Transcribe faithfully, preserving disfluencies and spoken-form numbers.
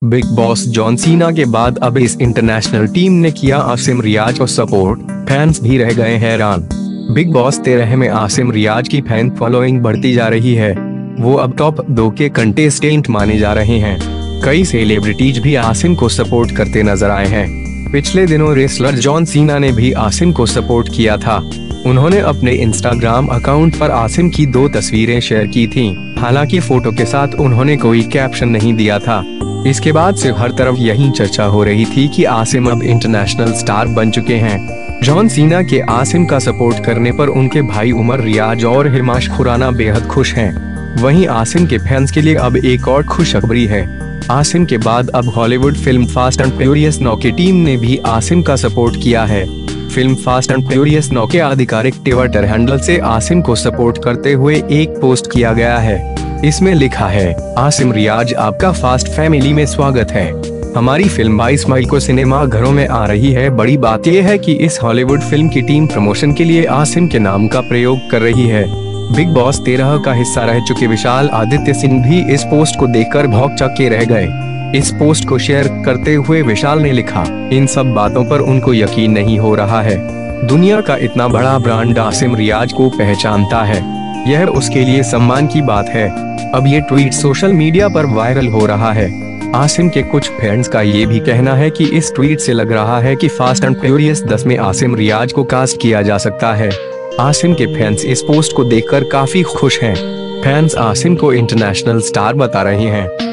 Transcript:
Big boss John Cena के बाद अब इस इंटरनेशनल टीम ने किया आसिम रियाज को सपोर्ट, फैंस भी रह गए हैरान। बिग बॉस तेरह में आसिम रियाज की फैन फॉलोइंग बढ़ती जा रही है। वो अब टॉप दो के कंटेस्टेंट माने जा रहे हैं। कई सेलिब्रिटीज भी आसिम को सपोर्ट करते नजर आए हैं। पिछले दिनों रेसलर जॉन सीना ने भी आसिम को सपोर्ट किया था। उन्होंने अपने इंस्टाग्राम अकाउंट पर आसिम की दो तस्वीरें शेयर की थीं। हालांकि फोटो के साथ उन्होंने कोई कैप्शन नहीं दिया था। इसके बाद से हर तरफ यही चर्चा हो रही थी कि आसिम अब इंटरनेशनल स्टार बन चुके हैं। जॉन सीना के आसिम का सपोर्ट करने पर उनके भाई उमर रियाज और हिमांश खुराना बेहद खुश हैं। वहीं आसिम के फैंस के लिए अब एक और खुशखबरी है। आसिम के बाद अब Hollywood film Fast and Furious नौ की टीम ने भी आसिम का सपोर्ट किया है। फिल्म फास्ट एंड फ्यूरियस नौ के आधिकारिक ट्विटर हैंडल से आसिम को सपोर्ट करते हुए एक पोस्ट किया गया है। इसमें लिखा है, आसिम रियाज आपका फास्ट फैमिली में स्वागत है। हमारी फिल्म बाईस मई को सिनेमा घरों में आ रही है। बड़ी बात यह है कि इस हॉलीवुड फिल्म की टीम प्रमोशन के लिए आसिम के नाम का प्रयोग कर रही है। बिग बॉस तेरह का हिस्सा रह चुके विशाल आदित्य सिंह भी इस पोस्ट को देखकर भौंचक्के रह गए। इस पोस्ट को शेयर करते हुए विशाल ने लिखा, इन सब बातों पर उनको यकीन नहीं हो रहा है। दुनिया का इतना बड़ा ब्रांड आसिम रियाज को पहचानता है, यह उसके लिए सम्मान की बात है। अब ये ट्वीट सोशल मीडिया पर वायरल हो रहा है। आसिम के कुछ फैंस का ये भी कहना है कि इस ट्वीट से लग रहा है कि फास्ट एंड फ्यूरियस दस में आसिम रियाज को कास्ट किया जा सकता है। आसिम के फैंस इस पोस्ट को देखकर काफी खुश हैं। फैंस आसिम को इंटरनेशनल स्टार बता रहे हैं।